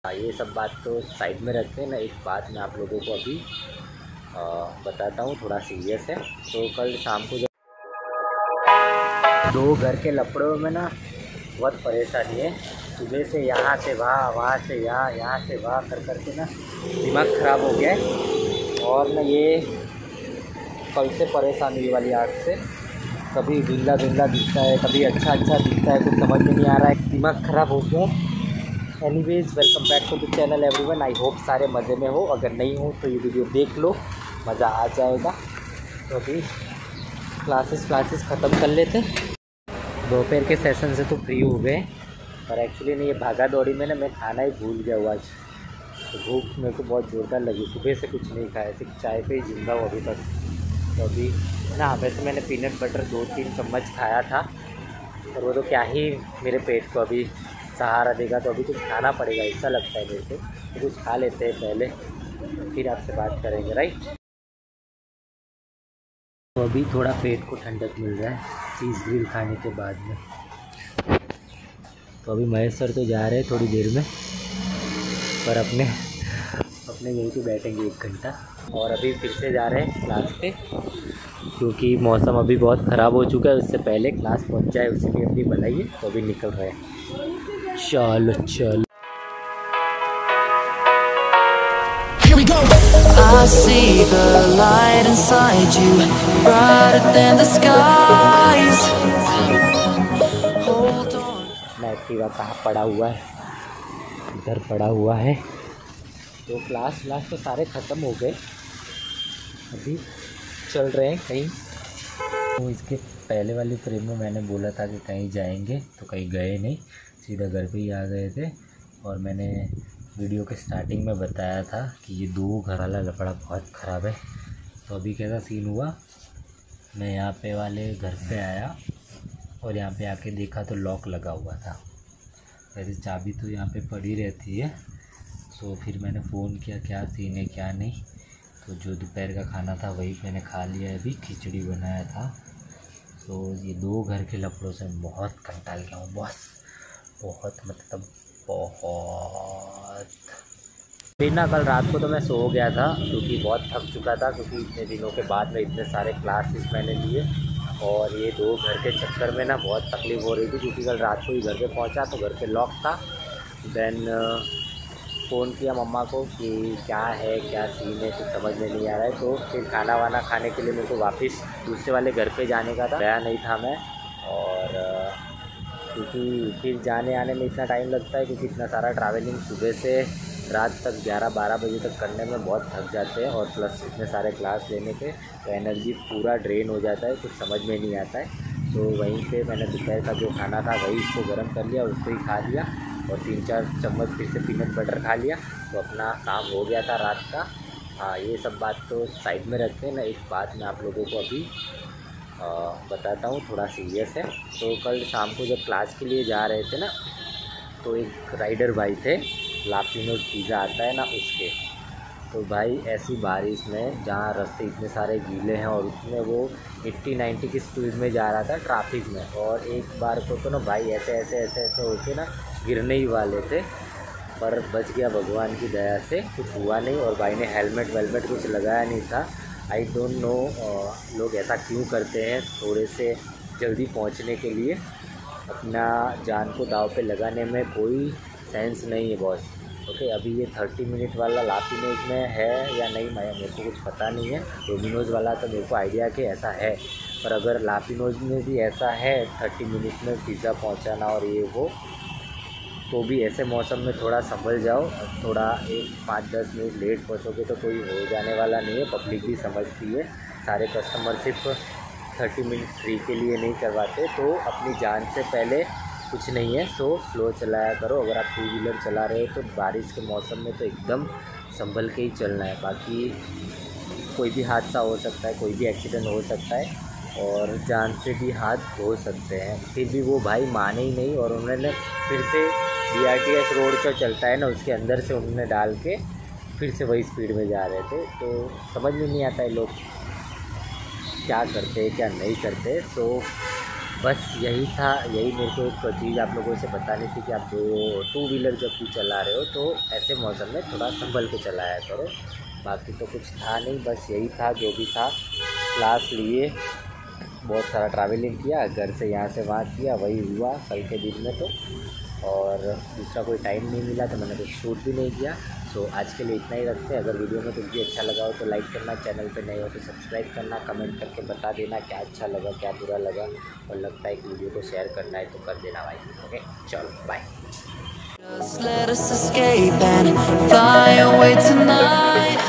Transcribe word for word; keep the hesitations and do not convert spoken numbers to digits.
ये सब बात तो साइड में रखते हैं ना, एक बात मैं आप लोगों को अभी आ, बताता हूँ, थोड़ा सीरियस है। तो कल शाम को जब दो घर के लफड़ों में ना बहुत परेशानी है, सुबह से यहाँ से वहाँ, वहाँ से यहाँ, यहाँ से वहाँ कर करके ना दिमाग ख़राब हो गया है। और ना ये कल से परेशानी हुई वाली आग से, कभी धुंधला धुंधला दिखता है, कभी अच्छा अच्छा दिखता है, कुछ समझ में नहीं आ रहा है, दिमाग ख़राब हो गया। Anyways welcome back to the channel everyone. I hope सारे मज़े में हो, अगर नहीं हो तो ये वीडियो देख लो, मज़ा आ जाएगा। तो अभी क्लासेस क्लासेस ख़त्म कर लेते, दोपहर के सेशन से तो फ्री हो गए, पर एक्चुअली नहीं, ये भागा दौड़ी में ना मैं खाना ही भूल गया हुआ आज। तो भूख मेरे को बहुत ज़ोरदार लगी, सुबह से कुछ नहीं खाया, सिर्फ चाय पे ही जिंदा हूँ अभी तक। तो अभी ना वैसे मैंने पीनट बटर दो तीन चम्मच खाया था, और वो तो क्या ही मेरे पेट को अभी सहारा देगा। तो अभी कुछ खाना पड़ेगा ऐसा लगता है मेरे को, तो कुछ खा लेते हैं पहले, फिर आपसे बात करेंगे, राइट। तो अभी थोड़ा पेट को ठंडक मिल रहा है चीज़ ग्रिल खाने के बाद में। तो अभी महेश सर तो जा रहे हैं थोड़ी देर में, पर अपने अपने यहीं पे बैठेंगे एक घंटा, और अभी फिर से जा रहे हैं क्लास पे, क्योंकि मौसम अभी बहुत ख़राब हो चुका है, उससे पहले क्लास पहुंच जाए उसी की अपनी भलाई है। तो अभी निकल रहे हैं, चलो चलो। I see the light inside you, brighter than the skies. Hold on. मैं एक्टिवा कहाँ पड़ा हुआ है, इधर पड़ा हुआ है। तो क्लास क्लास तो सारे ख़त्म हो गए, अभी चल रहे हैं कहीं। तो इसके पहले वाली फ्रेम में मैंने बोला था कि कहीं जाएंगे, तो कहीं गए नहीं, सीधा घर पे ही आ गए थे। और मैंने वीडियो के स्टार्टिंग में बताया था कि ये दो घर वाला लफड़ा बहुत ख़राब है। तो अभी कैसा सीन हुआ, मैं यहाँ पे वाले घर पे आया और यहाँ पे आके देखा तो लॉक लगा हुआ था। वैसे चाबी तो यहाँ पे पड़ी रहती है। तो फिर मैंने फ़ोन किया क्या सीन है क्या नहीं। तो जो दोपहर का खाना था वही मैंने खा लिया, अभी खिचड़ी बनाया था। तो ये दो घर के लफड़ों से बहुत कंटाल गया हूँ बस, बहुत मतलब बहुत। फिर ना कल रात को तो मैं सो गया था, क्योंकि बहुत थक चुका था, क्योंकि इतने दिनों के बाद में इतने सारे क्लासेस मैंने लिए, और ये दो घर के चक्कर में ना बहुत तकलीफ़ हो रही थी। क्योंकि कल रात को ही घर पे पहुंचा तो घर पे लॉक था। देन फ़ोन किया मम्मा को कि क्या है क्या सीन है, कुछ समझ में नहीं आ रहा है। तो फिर खाना वाना खाने के लिए मेरे को वापस दूसरे वाले घर पे जाने का था, गया नहीं था मैं। और क्योंकि फिर जाने आने में इतना टाइम लगता है, क्योंकि इतना सारा ट्रैवलिंग सुबह से रात तक ग्यारह बारह बजे तक करने में बहुत थक जाते हैं, और प्लस इतने सारे क्लास लेने के, तो एनर्जी पूरा ड्रेन हो जाता है, कुछ समझ में नहीं आता है। तो वहीं पे मैंने दोपहर का जो खाना था वही इसको गर्म कर लिया, उसको ही खा लिया, और तीन चार चम्मच फिर से पीनट बटर खा लिया, तो अपना काम हो गया था रात का। हाँ, ये सब बात तो साइड में रखते हैं ना, एक बात मैं आप लोगों को अभी आ, बताता हूँ, थोड़ा सीरियस है। तो कल शाम को जब क्लास के लिए जा रहे थे ना, तो एक राइडर भाई थे, लापिनोज पिज़्ज़ा आता है ना उसके। तो भाई ऐसी बारिश में जहाँ रास्ते इतने सारे गीले हैं, और उसमें वो अस्सी नब्बे की स्पीड में जा रहा था ट्रैफिक में, और एक बार को तो ना भाई ऐसे ऐसे ऐसे ऐसे होके ना गिरने ही वाले थे, पर बच गया भगवान की दया से, कुछ हुआ नहीं। और भाई ने हेलमेट वेलमेट कुछ लगाया नहीं था। आई डोंट नो लोग ऐसा क्यों करते हैं, थोड़े से जल्दी पहुंचने के लिए अपना जान को दाव पे लगाने में कोई सेंस नहीं है बॉस। ओके, अभी ये थर्टी मिनट वाला लापिनोज में है या नहीं, मैं मेरे को कुछ पता नहीं है। डोमिनोज वाला तो मेरे को आइडिया कि ऐसा है, पर अगर लापिनोज में भी ऐसा है थर्टी मिनट में पिज़्ज़ा पहुंचाना और ये वो, तो भी ऐसे मौसम में थोड़ा संभल जाओ। थोड़ा एक पाँच दस मिनट लेट पहुंचोगे तो कोई हो जाने वाला नहीं है, पब्लिक भी समझती है। सारे कस्टमर सिर्फ थर्टी मिनट फ्री के लिए नहीं करवाते, तो अपनी जान से पहले कुछ नहीं है, सो स्लो चलाया करो। अगर आप टू व्हीलर चला रहे हो तो बारिश के मौसम में तो एकदम संभल के ही चलना है, बाकी कोई भी हादसा हो सकता है, कोई भी एक्सीडेंट हो सकता है, और जान से भी हाथ धो सकते हैं। फिर भी वो भाई माने ही नहीं, और उन्होंने फिर से B R T S road जो चलता है ना उसके अंदर से उन्होंने डाल के फिर से वही स्पीड में जा रहे थे। तो समझ में नहीं आता है लोग क्या करते हैं क्या नहीं करते। तो बस यही था, यही मेरे को एक चीज़ आप लोगों से बतानी थी कि आप दो टू व्हीलर जब भी चला रहे हो तो ऐसे मौसम में थोड़ा संभल के चलाया करो। बाकी तो कुछ था नहीं, बस यही था जो भी था। क्लास लिए, बहुत सारा ट्रैवलिंग किया, घर से यहाँ से वहाँ किया, वही हुआ कल के दिन में तो। और दूसरा कोई टाइम नहीं मिला तो मैंने कुछ शूट भी नहीं किया। तो आज के लिए इतना ही रखते हैं। अगर वीडियो में कुछ भी अच्छा लगा हो तो लाइक करना, चैनल पे नए हो तो सब्सक्राइब करना, कमेंट करके बता देना क्या अच्छा लगा क्या बुरा लगा, और लगता है कि वीडियो को शेयर करना है तो कर देना भाई। ओके, चलो bye. Just let us escape and fly away tonight.